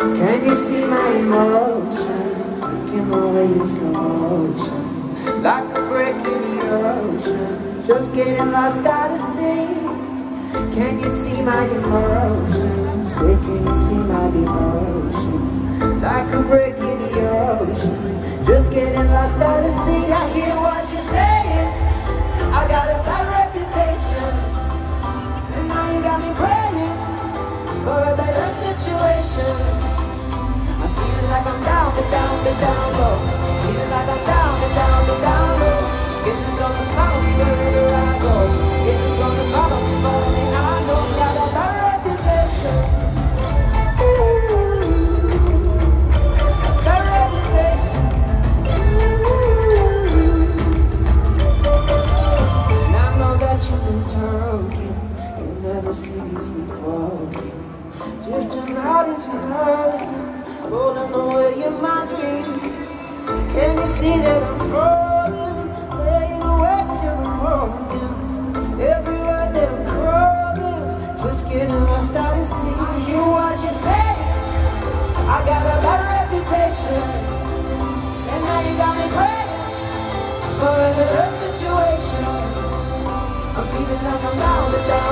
Can you see my emotions taking away in slow motion, like a break in the ocean, just getting lost out of sea? Can you see my emotions? Say, can you see my devotion, like a break in the ocean, just getting lost out of sea? I hear what you're saying, I got a bad reputation, and now you got me praying for a better situation. I'm feeling like I'm down, down low. Feeling like I'm down, down low. Guess it's gonna follow me wherever I go. Guess it's gonna follow me, I know I got a bad reputation. Bad reputation. And I know that you've been talking, you never see me sleepwalking, drifting out into nothing, rolling away in my dreams. Can you see that I'm falling, laying awake till the morning? Everywhere that I'm crawling, just getting lost out at sea. You what you say? I got a bad reputation, and now you got me praying for a better situation. I'm feeling like I'm down,